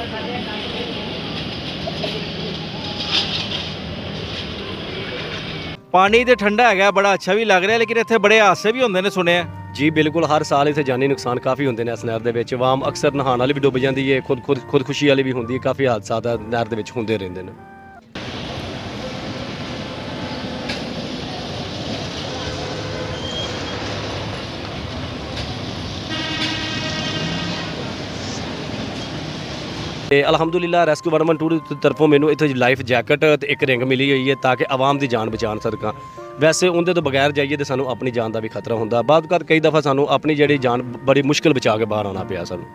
पानी तो ठंडा है, बड़ा अच्छा भी लग रहा है, लेकिन इतने बड़े हादसे भी होंगे ने सुने। जी बिल्कुल, हर साल इतने जानी नुकसान काफ़ी होंगे ने इस नहर के। आवाम अक्सर नहाने वाली भी डुब जाती है, खुदकुशी वाली भी होंगी है, काफ़ी हादसा नहर के होंगे रहते हैं। अलहमदुलिल्लाह रेस्क्यू 112 की तरफों मैंने इतने लाइफ जैकेट तो एक रिंग मिली हुई है ताकि आवाम की जान बचा सका। वैसे उनके तो बगैर जाइए तो सानू अपनी जान का भी खतरा होंगे। बाद कई दफ़ा सानू अपनी जी जान बड़ी मुश्किल बचा के बाहर आना पाया सानू।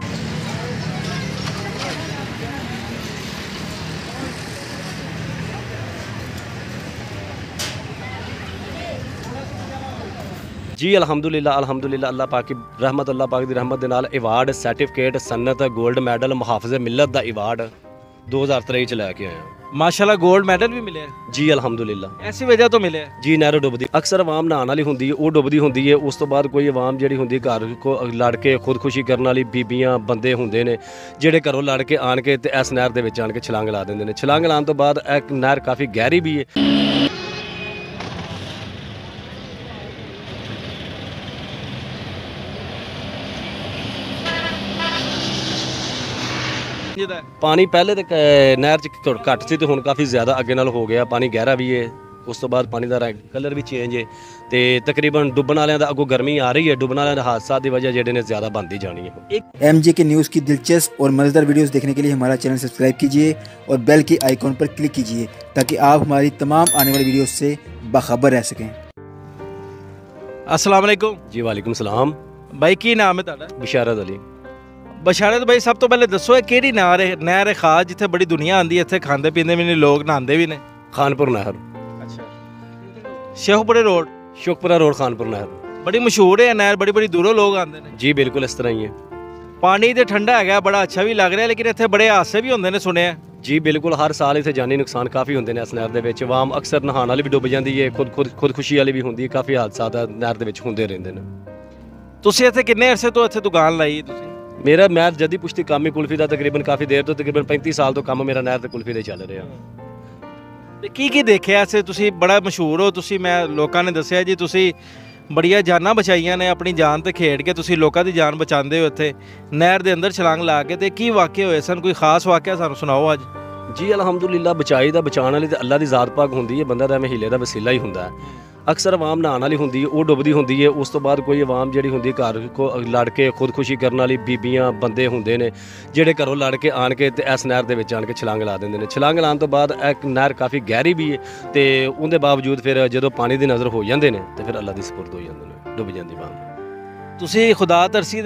जी अल्हम्दुलिल्लाह अल्लाह पाक की रहमत, अल्लाह पाक की रहमत के नाल अवार्ड सर्टिफिकेट सन्नत गोल्ड मैडल मुहाफ़िज़ मिलत का अवार्ड 2023 च लैके आया। माशाल्लाह गोल्ड मेडल भी मिले। जी अल्हम्दुलिल्लाह। ऐसी वजह तो मिले जी नहर डुबदी अक्सर आवाम नहाने वाली होंगी है, वो डुबदी होंगी है। उस तो बाद कोई आवाम जी होंगी घर को लड़ के खुदकुशी करने वाली बीबियाँ बंदे होंगे ने जेडे घरों लड़ के आन के इस नहर के आन के छलांग ला देंगे ने। छलांग लाने तो बाद एक नहर काफ़ी गहरी भी है। पानी पहले तो नहर च घट सी तो हुण काफ़ी ज़्यादा अगे नाल हो गया, पानी गहरा भी है। उस तो बाद पानी का रंग कलर भी चेंज है तो तकरीबन डुबन वालों का अगों गर्मी आ रही है। डुबन वाले हादसा की वजह जेडे ने ज़्यादा बनती जानी है। MJK न्यूज़ की दिलचस्प और मज़ेदार वीडियोस देखने के लिए हमारा चैनल सब्सक्राइब कीजिए और बेल की आइकॉन पर क्लिक कीजिए ताकि आप हमारी तमाम आने वाली वीडियोस से बाखबर रह सकें। अस्सलाम वालेकुम जी वालेकुम सलाम। भाई की नाम है तुहाडा? बशारत अली। बशारत भाई सब तो पहले दसो किहड़ी नहर है खास जिथे बड़ी दुनिया आती है, इत्थे खांदे पींदे भी ने लोग, नहांदे भी ने? खानपुर नहर। अच्छा, शेखपुरे रोड? शुकपुरा रोड खानपुर नहर बड़ी मशहूर है नहर, बड़ी बड़ी दूरों लोग आते हैं। जी बिल्कुल इस तरह ही है। पानी तो ठंडा है, बड़ा अच्छा भी लग रहा है, लेकिन इतने बड़े हादसे भी होंगे ने सुने। जी बिल्कुल, हर साल इतने जानी नुकसान काफ़ी होंगे ने इस नहर के। आवाम अक्सर नहाने वाली भी डुब जाती है, खुदकुशी वाली भी होंगी है, काफ़ी हादसा नहर के होंगे रहते हैं। तुसीं इत्थे किन्ने अरसे तो इत्थे दुकान लाई तुसीं? मेरा मैं जदी पुश्ती काम ही कुल्फी का तकरीबन काफ़ी देर तो तकरीबन 35 साल तो काम मेरा नहर ते कुल्फी दे चल रहा। ते की देखिया ऐसे तुसीं बड़ा मशहूर हो तुसीं, मैं लोगों ने दसिया जी तुसीं बड़िया जाना बचाइया ने, अपनी जान ते खेड के तुसीं लोगों की जान बचाते हो इत्थे नहर के अंदर छलांग ला के। ते की वाक़े होए सन, कोई खास वाक़या सानूं सुनाओ अज। जी अल्हम्दुलिल्लाह बचाई दा बचाने वाली तो अल्लाह की ज़ात पाक होंदी है, बंदा तो एवें हीले का वसीला ही होंदा है। अक्सर आवाम नहाने वाली होंगी है, वो डुबदी होंगी है। उस तो बाद कोई आवाम जी होंगी घर को लड़ के खुदकुशी करने वाली बीबियाँ बंदे होंगे ने जेडे घरों लड़ के आन के इस नहर के आन के छलांग ला देंगे ने। छलांग लाने तो बाद एक नहर काफ़ी गहरी भी है तो उनके बावजूद फिर जो पानी की नज़र हो जाते हैं तो फिर अल्लाह की सपुर्द हो जाते हैं, डुब जाती आवाम। तुसीं खुदा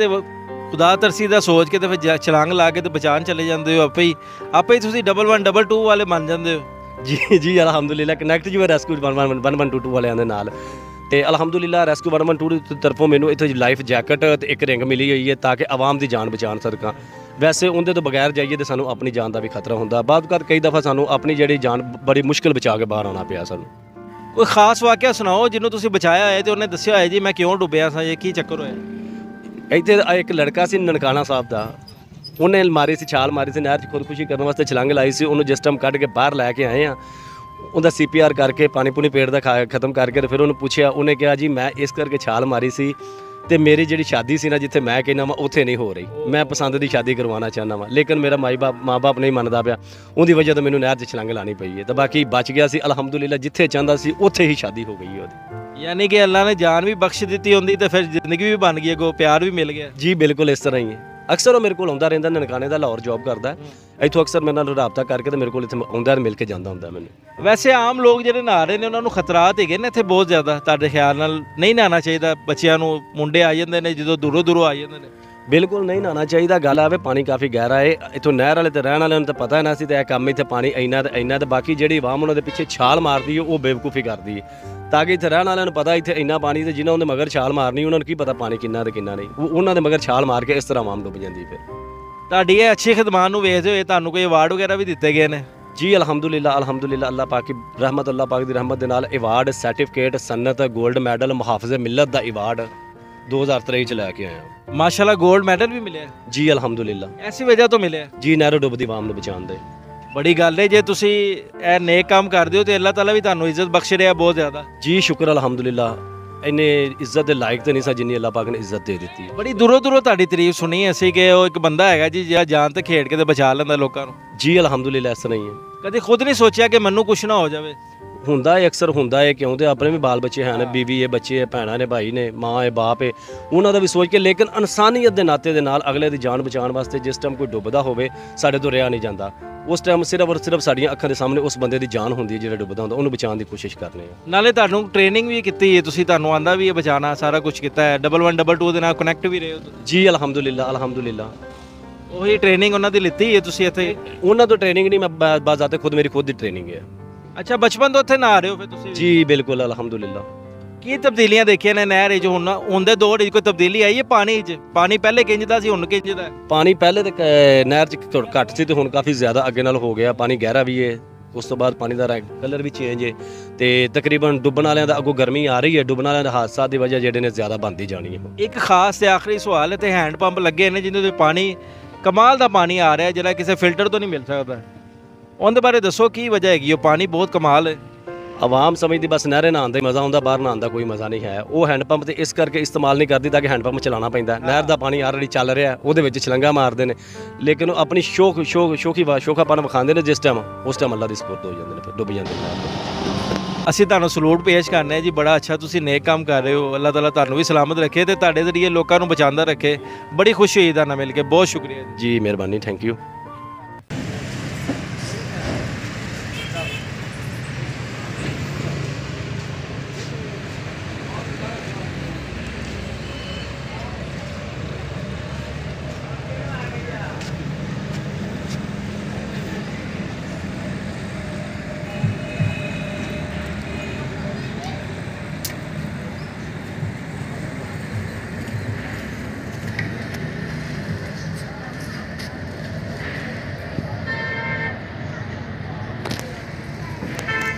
तरसी दा सोच के तो फिर छलांग ला के तो बचान चले जाते हो, आपे ही तुसीं 1112 वाले बन जाते हो। जी जी अल्हम्दुलिल्लाह कनैक्ट जो रेस्क्यू 1112 वाले नाल ते अल्हम्दुलिल्लाह रेस्क्यू 112 की तरफों मैंने इतने लाइफ जैकेट तो एक रिंग मिली हुई है ताकि आवाम की जान बचा सका। वैसे उनके तो बगैर जाइए तो सानू अपनी जान का भी खतरा होंगे। बाद कई दफ़ा सानू अपनी जी जान बड़ी मुश्किल बचा के बाहर आना पाया सानू। कोई खास वाक़या सुनाओ जिन्होंने तुसीं बचाया है तो उन्हें दस्सिया है जी मैं क्यों डुबया सा, ये की चक्कर होया? इतने एक लड़का सी ननकाना साहब का, उन्हें मारी सी छाल मारी सी नहर खुदकुशी करने वास्ते छलंग लाई सी। उन्होंने जिस टाइम कढ़ के बाहर लैके आए हैं उनका CPR करके पानी पुनी पेट का खत्म करके फिर उन्होंने पूछा, उन्हें कहा जी मैं इस करके छाल मारी सी तो मेरी जी शादी सी ना जिथे मैं कहना वा उत्थे नहीं हो रही, मैं पसंद की शादी करवाना चाहना वा, लेकिन मेरा माँ बाप नहीं मनता पाया, उनकी वजह तो मैंने नहर 'च छलंग लानी पई है। तो बाकी बच गया सी अल्हम्दुलिल्लाह, जिथे चाहता सी उत्थे ही शादी हो गई है। यानी कि अल्लाह ने जान भी बख्श दी होंगी तो फिर जिंदगी भी बन गई, अगो प्यार भी मिल गया। जी बिल्कुल इस तरह ही है। अक्सर वो मेरे को आता रहा, ननकाने का लाहौर जॉब करता है, इतों अक्सर मेरे नाल राबता करके तो मेरे को इतने आता मिल के जाता होंगे मैंने। वैसे आम लोग जो नहा रहे हैं उन्होंने खतरात है इतने बहुत ज़्यादा, तुहाडे ख्याल नाल नहीं नहाना चाहिए? बच्चों को मुंडे आ जाते हैं जो दूरों दूरों आ जाते हैं। बिल्कुल नहीं नहाना चाहिए। गल आवे पानी काफ़ी गहरा है, इतों नहर वाले तो रहने वाले तो पता ना सी तो काम इतने पानी इन्ना तो इन्ना, तो बाकी जी आवाम उन्होंने पिछे छाल मारती है वो बेवकूफ़ी करती है ताकि इतने रहने वालों पता इतने इन्ना पानी तो जिन्होंने मगर छाल मारनी उन्होंने की पता पानी किन्ना तो किन्ना नहीं, उन्होंने मगर छाल मार के इस तरह आवाम डुब जाती। फिर तुहाडी ये अच्छी खिदमत नूं वेखदे होए तुहानूं कोई अवार्ड वगैरह भी दिते गए ने? जी अल्हम्दुलिल्लाह अल्लाह पाक की रहमत, अल्लाह पाक की रहमत के नाल अवार्ड सर्टिफिकेट सन्नत गोल्ड मैडल मुहाफ़िज़ मिलत का अवार्ड 2023 ਚ ਲੈ ਕੇ ਆਏ ਹਾਂ ਮਾਸ਼ਾਅੱਲਾ ਗੋਲਡ ਮੈਡਲ ਵੀ ਮਿਲਿਆ ਜੀ ਅਲਹਮਦੁਲਿਲਾ ਐਸੀ ਵਜ੍ਹਾ ਤੋਂ ਮਿਲਿਆ ਜੀ ਨਹਿਰੋ ਡੁੱਬਦੀ ਆਵਾਮ ਨੂੰ ਬਚਾਉਣ ਦੇ ਬੜੀ ਗੱਲ ਹੈ ਜੇ ਤੁਸੀਂ ਇਹ ਨੇਕ ਕੰਮ ਕਰਦੇ ਹੋ ਤੇ ਅੱਲਾਹ ਤਾਲਾ ਵੀ ਤੁਹਾਨੂੰ ਇੱਜ਼ਤ ਬਖਸ਼ ਰਿਹਾ ਬਹੁਤ ਜ਼ਿਆਦਾ ਜੀ ਸ਼ੁਕਰ ਅਲਹਮਦੁਲਿਲਾ ਇੰਨੇ ਇੱਜ਼ਤ ਦੇ ਲਾਇਕ ਤੇ ਨਹੀਂ ਸਾਂ ਜਿੰਨੀ ਅੱਲਾਹ ਪਾਕ ਨੇ ਇੱਜ਼ਤ ਦੇ ਦਿੱਤੀ ਹੈ ਬੜੀ ਦੂਰੋਂ ਦੂਰੋਂ ਤੁਹਾਡੀ ਤਾਰੀਫ ਸੁਣੀ ਅਸੀਂ ਕਿ ਉਹ ਇੱਕ ਬੰਦਾ ਹੈਗਾ ਜੀ ਜਿਹੜਾ ਜਾਨ ਤੇ ਖੇਡ ਕੇ ਤੇ ਬਚਾ ਲੈਂਦਾ ਲੋਕਾਂ ਨੂੰ ਜੀ ਅਲਹਮਦੁਲਿਲਾ ਐਸਾ ਨਹੀਂ ਹੈ ਕਦੇ ਖੁਦ ਨਹੀਂ ਸੋਚਿਆ ਕਿ ਮੈਨੂੰ ਕੁਛ ਨਾ ਹੋ ਜਾਵੇ ਹੁੰਦਾ ਹੈ ਅਕਸਰ ਹੁੰਦਾ ਹੈ ਕਿਉਂ ਤੇ ਆਪਣੇ ਵੀ ਬਾਲ ਬੱਚੇ ਹਨ ਬੀਵੀ ਹੈ ਬੱਚੇ ਹੈ ਭੈਣਾਂ ਨੇ ਭਾਈ ਨੇ ਮਾਂ ਹੈ ਬਾਪ ਹੈ ਉਹਨਾਂ ਦਾ ਵੀ ਸੋਚ ਕੇ ਲੇਕਿਨ ਇਨਸਾਨੀਅਤ ਦੇ ਨਾਤੇ ਦੇ ਨਾਲ ਅਗਲੇ ਦੀ ਜਾਨ ਬਚਾਉਣ ਵਾਸਤੇ ਜਿਸ ਟਾਈਮ ਕੋਈ ਡੁੱਬਦਾ ਹੋਵੇ ਸਾਡੇ ਤੋਂ ਰਿਹਾ ਨਹੀਂ ਜਾਂਦਾ ਉਸ ਟਾਈਮ ਸਿਰਫ ਔਰ ਸਿਰਫ ਸਾਡੀਆਂ ਅੱਖਾਂ ਦੇ ਸਾਹਮਣੇ ਉਸ ਬੰਦੇ ਦੀ ਜਾਨ ਹੁੰਦੀ ਹੈ ਜਿਹੜਾ ਡੁੱਬਦਾ ਹੁੰਦਾ ਉਹਨੂੰ ਬਚਾਉਣ ਦੀ ਕੋਸ਼ਿਸ਼ ਕਰਨੀ ਹੈ ਨਾਲੇ ਤੁਹਾਨੂੰ ਟ੍ਰੇਨਿੰਗ ਵੀ ਕੀਤੀ ਹੈ ਤੁਸੀਂ ਤੁਹਾਨੂੰ ਆਂਦਾ ਵੀ ਇਹ ਬਚਾਉਣਾ ਸਾਰਾ ਕੁਝ ਕੀਤਾ ਹੈ 1122 ਦੇ ਨਾਲ ਕਨੈਕਟ ਵੀ ਰਹੇ ਹੋ ਤੁਸੀਂ ਜੀ ਅਲਹਮਦੁਲਿਲਾ ਅਲਹਮਦੁਲਿਲਾ ਉਹੀ ਟ੍ਰੇਨਿੰਗ ਉਹਨਾਂ ਦੀ ਲਿੱਤੀ ਹੈ ਤੁਸੀਂ ਇੱਥੇ ਉਹਨਾਂ ਤੋਂ ਟ੍ਰੇਨਿੰਗ ਨਹੀਂ ਮੈਂ ਬਾਜ਼ਾਤੇ ਖੁਦ ਮੇਰੀ ਖੁਦ ਦੀ ਟ੍ਰੇਨਿੰਗ ਹੈ ਅੱਛਾ ਬਚਪਨ ਤੋਂ ਉੱਥੇ ਨਾ ਆ ਰਹੇ ਹੋ ਫਿਰ ਤੁਸੀਂ ਜੀ ਬਿਲਕੁਲ ਅਲਹਮਦੁਲਿਲਾ ਕੀ ਤਬਦੀਲੀਆਂ ਦੇਖੀਆਂ ਨੇ ਨਹਿਰ ਵਿੱਚ ਹੁਣ ਉਹਦੇ ਦੌਰ ਵਿੱਚ ਕੋਈ ਤਬਦੀਲੀ ਆਈ ਹੈ ਪਾਣੀ 'ਚ ਪਾਣੀ ਪਹਿਲੇ ਕਿੰਜਦਾ ਸੀ ਹੁਣ ਕਿੰਜਦਾ ਪਾਣੀ ਪਹਿਲੇ ਤੇ ਨਹਿਰ 'ਚ ਘੱਟ ਸੀ ਤੇ ਹੁਣ ਕਾਫੀ ਜ਼ਿਆਦਾ ਅੱਗੇ ਨਾਲ ਹੋ ਗਿਆ ਪਾਣੀ ਗਹਿਰਾ ਵੀ ਹੈ ਉਸ ਤੋਂ ਬਾਅਦ ਪਾਣੀ ਦਾ ਕਲਰ ਵੀ ਚੇਂਜ ਹੈ ਤੇ ਤਕਰੀਬਨ ਡੁੱਬਣ ਵਾਲਿਆਂ ਦਾ ਅੱਗੋਂ ਗਰਮੀ ਆ ਰਹੀ ਹੈ ਡੁੱਬਣ ਵਾਲਿਆਂ ਦਾ ਹਾਦਸਾ ਦੀ ਵਜ੍ਹਾ ਜਿਹੜੇ ਨੇ ਜ਼ਿਆਦਾ ਬਣਦੀ ਜਾਣੀ ਹੈ ਇੱਕ ਖਾਸ ਤੇ ਆਖਰੀ ਸਵਾਲ ਹੈ ਤੇ ਹੈਂਡ ਪੰਪ ਲੱਗੇ ਨੇ ਜਿਹਦੇ ਵਿੱਚ ਪਾਣੀ ਕਮਾਲ ਦਾ ਪਾਣੀ ਆ ਰਿਹਾ ਜਿਹੜਾ ਕਿਸੇ ਫਿਲਟਰ ਤੋਂ ਨਹੀਂ ਮਿਲ ਸਕਦਾ ਉਹਦੇ ਬਾਰੇ ਦੱਸੋ ਕੀ ਵਜ੍ਹਾ ਹੈਗੀ ਉਹ ਪਾਣੀ ਬਹੁਤ ਕਮਾਲ ਹੈ ਆਵਾਮ ਸਮਝਦੀ ਬਸ ਨਹਿਰੇ ਨਹਾਉਣ ਦਾ ਮਜ਼ਾ ਆਉਂਦਾ ਬਾਹਰ ਨਹਾਉਣ ਦਾ ਕੋਈ ਮਜ਼ਾ ਨਹੀਂ ਹੈ ਉਹ ਹੈਂਡ ਪੰਪ ਤੇ ਇਸ ਕਰਕੇ ਇਸਤੇਮਾਲ ਨਹੀਂ ਕਰਦੀ ਤਾਂ ਕਿ ਹੈਂਡ ਪੰਪ ਚਲਾਉਣਾ ਪੈਂਦਾ ਨਹਿਰ ਦਾ ਪਾਣੀ ਆਲਰੇਡੀ ਚੱਲ ਰਿਹਾ ਉਹਦੇ ਵਿੱਚ ਛਲੰਗਾ ਮਾਰਦੇ ਨੇ ਲੇਕਿਨ ਉਹ ਆਪਣੀ ਸ਼ੋਖਾਪਨ ਵਿਖਾਉਂਦੇ ਨੇ ਜਿਸ ਟਾਈਮ ਉਸ ਟਾਈਮ ਅੱਲਾ ਦੀ ਸਪੋਰਟ ਹੋ ਜਾਂਦੇ ਨੇ ਫਿਰ ਡੁੱਬ ਜਾਂਦੇ ਨੇ ਅਸੀਂ ਤੁਹਾਨੂੰ ਸਲੂਟ ਪੇਸ਼ ਕਰਨੇ ਹਾਂ ਜੀ ਬੜਾ ਅੱਛਾ ਤੁਸੀਂ ਨੇਕ ਕੰਮ ਕਰ ਰਹੇ ਹੋ ਅੱਲਾਹ ਤਾਲਾ ਤੁਹਾਨੂੰ ਵੀ ਸਲਾਮਤ ਰੱਖੇ ਤੇ ਤੁਹਾਡੇ ਜ਼ਰੀਏ ਲੋਕਾਂ ਨੂੰ ਬਚਾਉਂਦਾ ਰੱਖੇ ਬੜੀ ਖੁਸ਼ੀ ਹੋਈ ਦਾ ਨਾਲ ਮਿਲ ਕੇ ਬਹੁਤ ਸ਼ੁਕਰੀਆ ਜੀ ਮਿਹਰਬਾਨੀ ਥੈਂਕ ਯੂ